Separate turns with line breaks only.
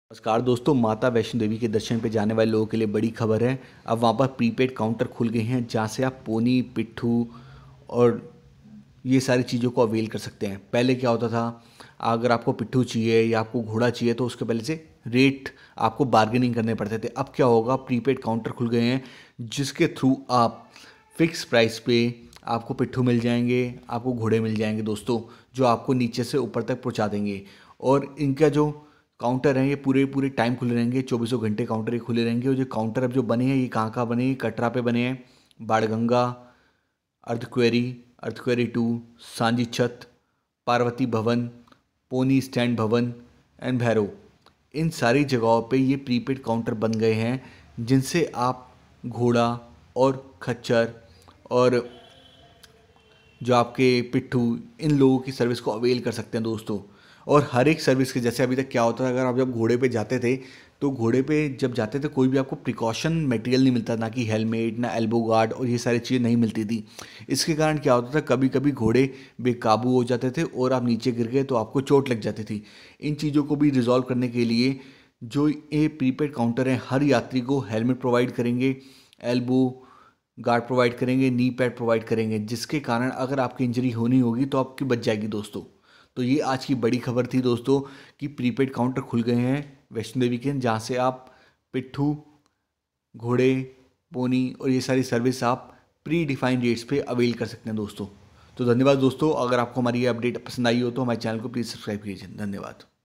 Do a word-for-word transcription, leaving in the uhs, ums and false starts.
नमस्कार दोस्तों, माता वैष्णो देवी के दर्शन पे जाने वाले लोगों के लिए बड़ी खबर है। अब वहाँ पर प्रीपेड काउंटर खुल गए हैं जहाँ से आप पोनी, पिट्ठू और ये सारी चीज़ों को अवेल कर सकते हैं। पहले क्या होता था, अगर आपको पिट्ठू चाहिए या आपको घोड़ा चाहिए तो उसके पहले से रेट आपको बार्गेनिंग करने पड़ते थे। अब क्या होगा, प्रीपेड काउंटर खुल गए हैं जिसके थ्रू आप फिक्स प्राइस पे आपको पिट्ठू मिल जाएंगे, आपको घोड़े मिल जाएंगे दोस्तों, जो आपको नीचे से ऊपर तक पहुंचा देंगे। और इनका जो काउंटर हैं ये पूरे पूरे टाइम खुले रहेंगे, चौबीसों घंटे काउंटर ये खुले रहेंगे। और जो काउंटर अब जो बने हैं ये कहाँ कहाँ बने हैं, कटरा पे बने हैं, Badganga, अर्धक्वेरी, अर्धक्वेरी to, Sanchi Chhat, Parvati Bhawan, pony stand Bhawan and Bhairav. इन सारी जगहों पे ये प्रीपेड काउंटर बन गए हैं जिनसे आप घोड़ा और खच्चर और जो आपके पिट्ठू, इन लोगों की सर्विस को अवेल कर सकते हैं दोस्तों। और हर एक सर्विस के जैसे अभी तक क्या होता था, अगर आप जब घोड़े पे जाते थे तो घोड़े पे जब जाते थे कोई भी आपको प्रिकॉशन मटेरियल नहीं मिलता, ना कि हेलमेट, ना एल्बो गार्ड और ये सारी चीज़ें नहीं मिलती थी। इसके कारण क्या होता था, कभी कभी घोड़े बेकाबू हो जाते थे और आप नीचे गिर गए तो आपको चोट लग जाती थी। इन चीज़ों को भी रिजॉल्व करने के लिए जो ये प्रीपेड काउंटर हैं हर यात्री को हेलमेट प्रोवाइड करेंगे, एल्बो गार्ड प्रोवाइड करेंगे, नी पैड प्रोवाइड करेंगे, जिसके कारण अगर आपकी इंजरी होनी होगी तो आपकी बच जाएगी दोस्तों। तो ये आज की बड़ी खबर थी दोस्तों कि प्रीपेड काउंटर खुल गए हैं वैष्णो देवी के, जहाँ से आप पिट्ठू, घोड़े, पोनी और ये सारी सर्विस आप प्री डिफाइंड रेट्स पे अवेल कर सकते हैं दोस्तों। तो धन्यवाद दोस्तों, अगर आपको हमारी ये अपडेट पसंद आई हो तो हमारे चैनल को प्लीज़ सब्सक्राइब कीजिए। धन्यवाद।